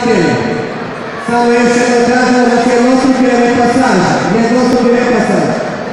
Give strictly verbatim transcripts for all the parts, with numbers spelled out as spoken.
pratitelji. Samo još jedno tražimo da će jednostruki repasaž, jednostruki repasaž.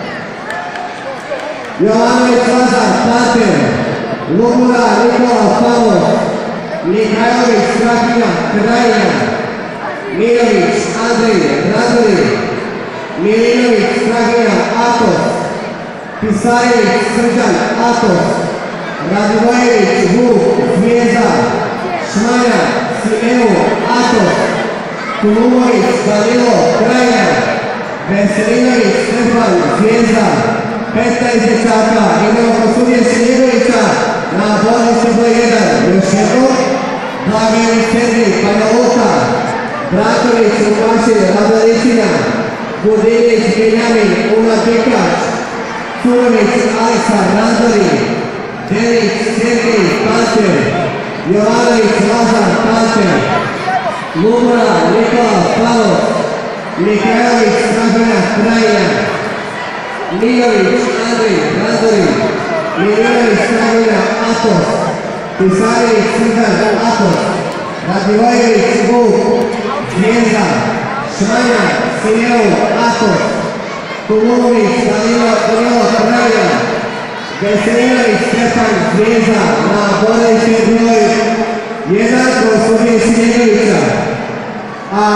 Jovanović Lazar, Pater, Lugura, Nikola, Pavlo, Mihajlović, Strahinja, Krajina, Mirović, Andrej, Radovin, Milinović, Strahinja, Atos, Pisarević, Srđan, Atos, Radivojević, Vuk, Zvijezda, Šmanja, Simeo, Atos, Kulumović, Danilo, Krajina, Veselinović, Stefan, Zvijezda, petnaest dječaka, imamo posudije Šiljegovića na bolnici broj jedan, još jedno, Blagojević Sergij, Banja Luka, Bratović, Umašin, Radoličina, Budinić, Benjamin, Una Bikač, Curović, Aleksa, Randori, Delić, Sergij, Panter, Jovanović, Lazar, Panter, Lugura, Nikola, Pavlo, Mihajlović, Strahinja, Krajina, Mirović, Andrej, Radovin, Milinović, Strahinja, Atos, Pisarević, Srđan, Atos, Radivojević, Vuk, Zvijezda, Šmanja, Simeo, Atos, Kulumović, Danilo, Danilo, Krajina, Veselinović, Stefan, Zvijezda, na bolnici broj jedan kod sudije Šiljegovića. A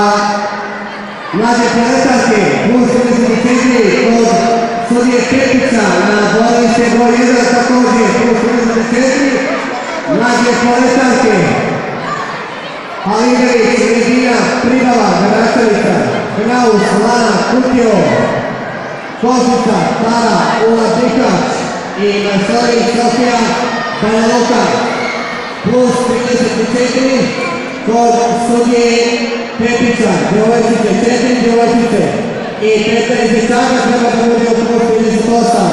mlađe poletarke plus trideset četiri kod sudije Pepića na bolnici broj jedan također plus trideset četiri. Mlađe poletarke Aligović, Medina, Pribava, Garačevića, Knaus, Lana, Kutio, Košica, Tara, Una Bikač i Majstorić, Sofija, Banja Luka plus trideset četiri kod sudije Pepića, djevojčice četiri djevojčice i petnaest dječaka treba da bude od plus trideset osam.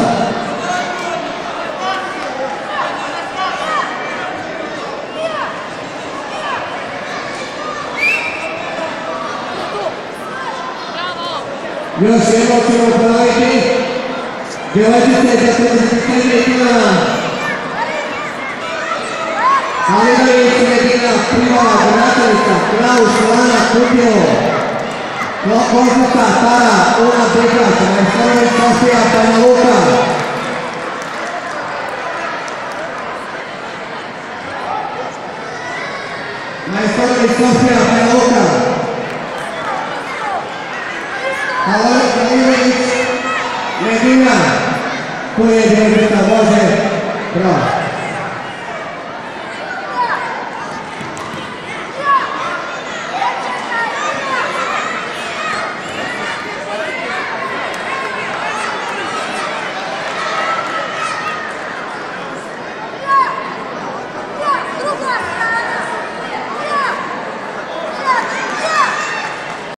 Još jedno ćemo ponoviti, djevojčice za trideset četiri kilograma. Aligović, Medina, Pribava, Garačevića, Knaus, Lana, Kutio, Košica, Tara, Una Bikač, Majstorić, Sofija, Banja Luka. Majstorić, Sofija, Banja Luka. Aligović, Medina, koji je djevojčica, može, bravo.